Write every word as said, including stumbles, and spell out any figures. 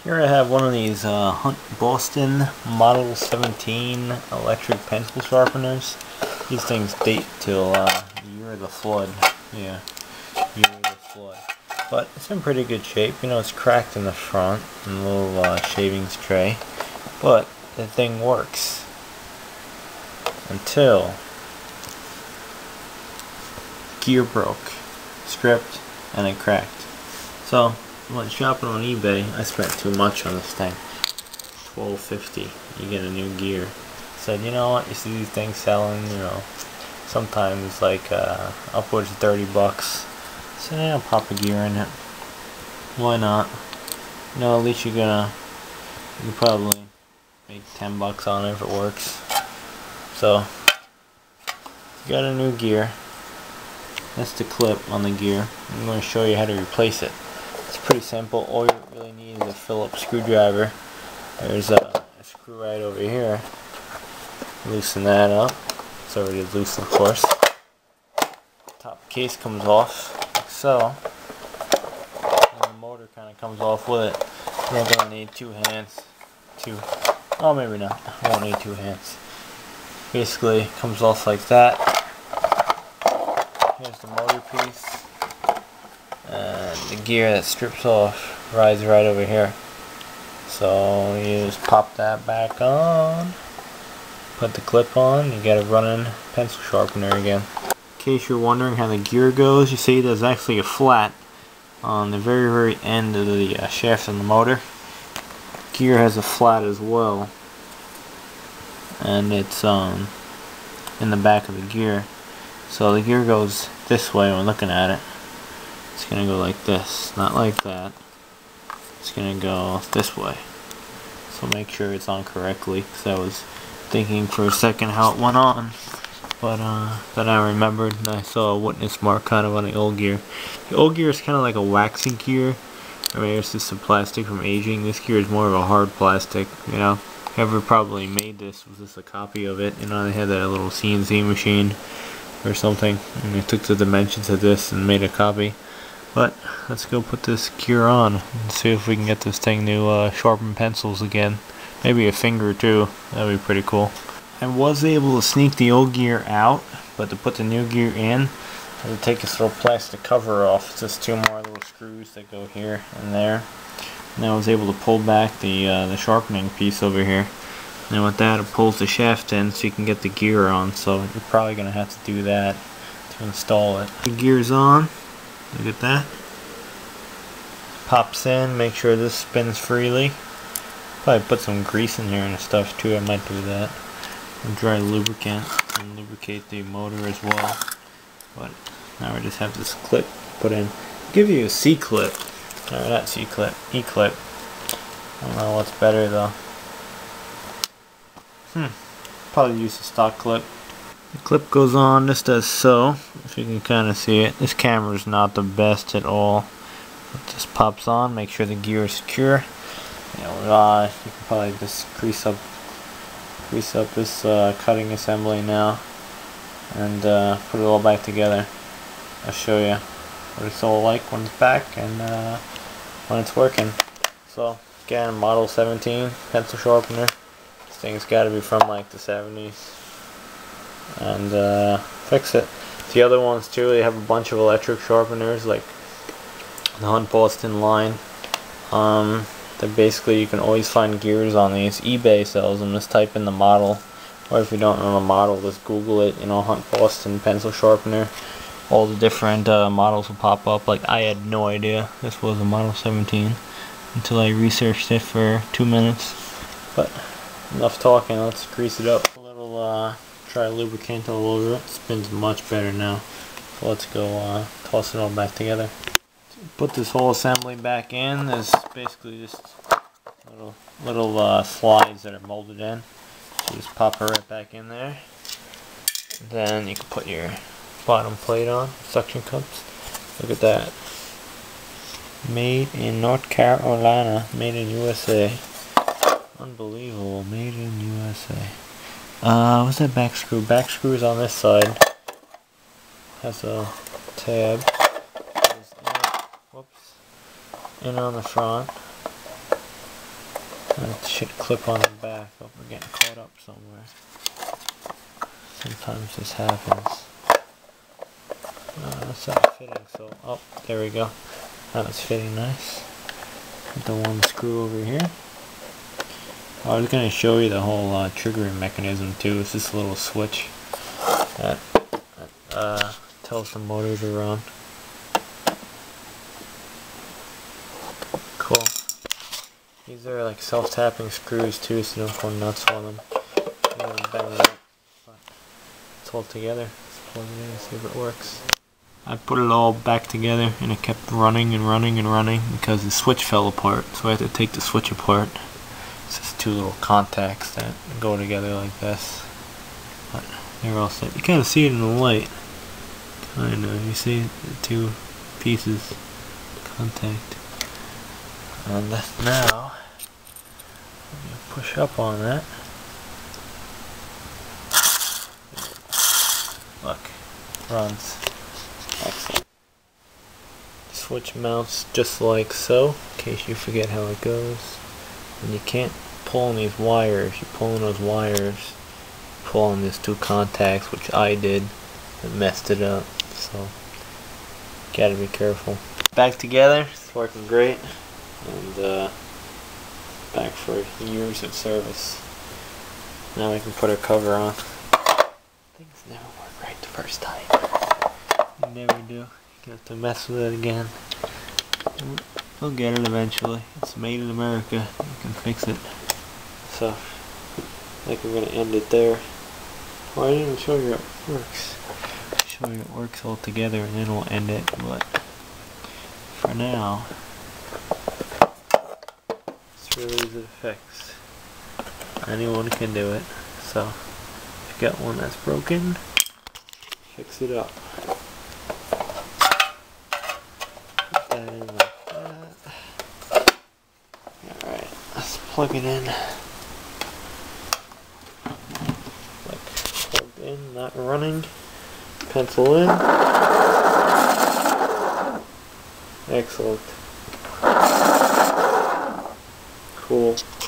Here I have one of these uh, Hunt Boston Model seventeen electric pencil sharpeners. These things date till uh, the year of the flood. Yeah, year of the flood. But it's in pretty good shape. You know, it's cracked in the front, and a little uh, shavings tray. But the thing works until gear broke, stripped, and it cracked. So when shopping on eBay, I spent too much on this thing. twelve fifty. You get a new gear. Said, you know what? You see these things selling, you know, sometimes like uh, upwards of thirty bucks. So yeah, I'll pop a gear in it. Why not? You know, at least you're gonna you can probably make ten bucks on it if it works. So you got a new gear. That's the clip on the gear. I'm going to show you how to replace it. It's pretty simple. All you really need is a Phillips screwdriver. There's a, a screw right over here. Loosen that up. It's already loose, of course. Top case comes off, like so. And the motor kind of comes off with it. You're going to need two hands. Two. Oh, maybe not. I won't need two hands. Basically, it comes off like that. Here's the motor piece. And the gear that strips off rides right over here. So you just pop that back on, put the clip on, you get a running pencil sharpener again. In case you're wondering how the gear goes, you see there's actually a flat on the very very end of the uh, shaft of the motor. Gear has a flat as well, and it's um in the back of the gear. So the gear goes this way when looking at it. It's gonna go like this, not like that. It's gonna go this way. So make sure it's on correctly, because I was thinking for a second how it went on. But uh, then I remembered and I saw a witness mark kind of on the old gear. The old gear is kind of like a waxy gear. I mean, it's just some plastic from aging. This gear is more of a hard plastic, you know. Whoever probably made this was just a copy of it. You know, they had that little C N C machine or something, and they took the dimensions of this and made a copy. But let's go put this gear on and see if we can get this thing to uh, sharpen pencils again. Maybe a finger or two. That'd be pretty cool. I was able to sneak the old gear out, but to put the new gear in, I had to take this little plastic cover off. It's just two more little screws that go here and there. And I was able to pull back the uh, the sharpening piece over here. And with that, it pulls the shaft in so you can get the gear on. So you're probably going to have to do that to install it. The gear's on. Look at that. Pops in. Make sure this spins freely. Probably put some grease in here and stuff too. I might do that. And dry lubricant and lubricate the motor as well. But now we just have this clip put in. Give you a C clip. No, not C clip. E clip. I don't know what's better though. Hmm. Probably use a stock clip. The clip goes on just as so, if you can kind of see it. This camera is not the best at all. It just pops on. Make sure the gear is secure. You know, uh, you can probably just crease up, crease up this uh, cutting assembly now, and uh, put it all back together. I'll show you what it's all like when it's back and uh, when it's working. So again, Model seventeen pencil sharpener. This thing's got to be from like the seventies. And uh, fix it. The other ones too, they have a bunch of electric sharpeners like the Hunt Boston line. Um, they're basically, you can always find gears on these. eBay sells them. Just type in the model, or if you don't know the model, just Google it. You know, Hunt Boston pencil sharpener. All the different uh, models will pop up. Like, I had no idea this was a Model seventeen until I researched it for two minutes. But enough talking. Let's grease it up. A little uh, dry lubricant all over it. It spins much better now. So let's go uh, toss it all back together. Put this whole assembly back in. There's basically just little little uh, slides that are molded in. So just pop it right back in there. Then you can put your bottom plate on, suction cups. Look at that. Made in North Carolina, made in U S A. Unbelievable, made in U S A. Uh, what's that back screw? Back screw is on this side. Has a tab. In, whoops. In on the front. it should clip on the back. Oh, we're getting caught up somewhere. Sometimes this happens. Uh, that's not fitting, so, oh, there we go. Now it's fitting nice. Put the one screw over here. I was going to show you the whole uh, triggering mechanism too. It's this little switch that, that uh, tells the motor to run. Cool. These are like self-tapping screws too, so you don't go nuts on them. You don't bang it up. But it's all together. Let's plug it in and see if it works. I put it all back together and it kept running and running and running because the switch fell apart. So I had to take the switch apart. It's just two little contacts that go together like this. But they're all set. You kind of see it in the light. Kind of. You see the two pieces contact. And now, I'm going to push up on that. Look, runs. Excellent. Switch mounts just like so, in case you forget how it goes. And you can't pull on these wires. You pull on those wires, pull on these two contacts, which I did, and messed it up. So, gotta be careful. Back together, it's working great. And uh, back for years of service. Now we can put our cover on. Things never work right the first time. You never do. You have to mess with it again. We'll get it eventually. It's made in America. You can fix it. So, I think we're going to end it there. Well, I didn't even show you how it works. I'll show you it works all together and then we'll end it. But for now, it's really easy to fix. Anyone can do it. So, if you got one that's broken, fix it up. Put that in like that. Alright, let's plug it in. Like, plugged in, not running. Pencil in. Excellent. Cool.